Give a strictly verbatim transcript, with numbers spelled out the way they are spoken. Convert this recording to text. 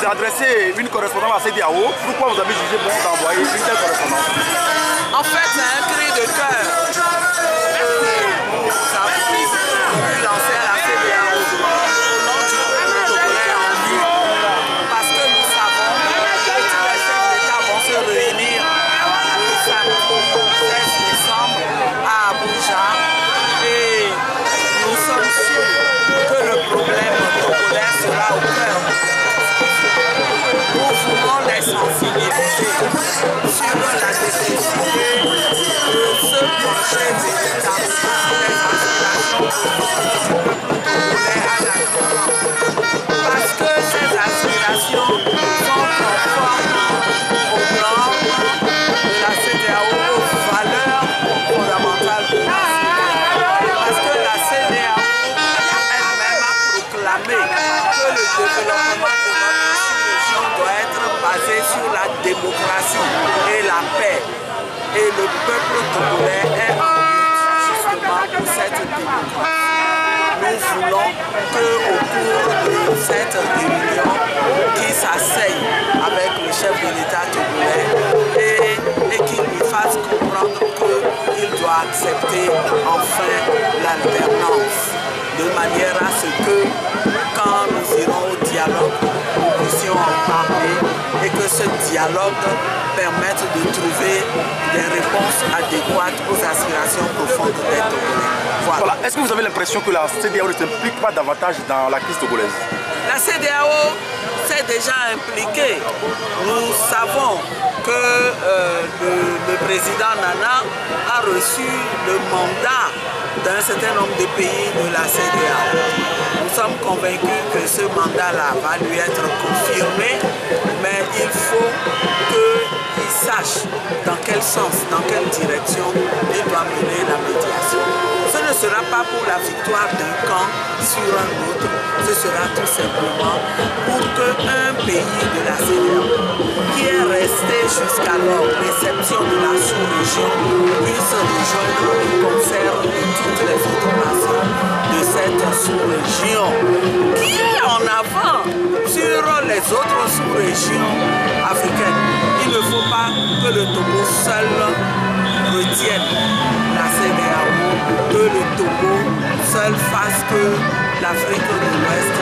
adressé une correspondance à C E D E A O. Pourquoi vous avez jugé bon d'envoyer une telle correspondance? En fait, c'est un cri de cœur que nous avons pu lancer à la C E D E A O au nom du peuple togolais en ligne, parce que nous savons que tous les chefs d'État vont se réunir le samedi seize décembre à Abuja et nous sommes sûrs que le problème togolais sera au cœur. Nous voulons les sensibiliser sur la nécessité de se pencher véritablement sur les aspirations du peuple togolais à la vie. Parce que ces aspirations sont conformes aux normes de la C E D E A O, aux valeurs fondamentales de la C E D E A O. Parce que la C E D E A O elle-même a proclamé que le développement de notre sous-région doit être basé sur la démocratie et la paix. Et le peuple togolais est en lutte justement pour cette démocratie. Nous voulons qu'au cours de cette réunion, qui s'asseye avec le chef de l'État togolais et, et qu'il lui fasse comprendre qu'il doit accepter enfin l'alternance, de manière à ce que quand nous irons au dialogue, nous puissions en parler et que ce dialogue permette de trouver des réponses adéquates aux aspirations profondes des Togolais. Voilà. Voilà. Est-ce que vous avez l'impression que la C E D E A O ne s'implique pas davantage dans la crise togolaise? La C E D E A O s'est déjà impliquée. Nous savons que euh, le, le président Nana a reçu le mandat d'un certain nombre de pays de la C E D E A O. Nous sommes convaincus que ce mandat-là va lui être confirmé, mais il faut qu'il sache dans quel sens, dans quelle direction il doit mener la médiation. Ce ne sera pas pour la victoire d'un camp sur un autre, ce sera tout simplement pour qu'un pays de la C E D E A O, qui est resté jusqu'alors l'exception de la sous-région, puisse rejoindre le concert de toutes les autres nations de cette sous-région, qui est en avant sur les autres sous-régions africaines. Il ne faut pas que le Togo seul retienne la C E D E A O, que le Togo seul fasse que l'Afrique de l'Ouest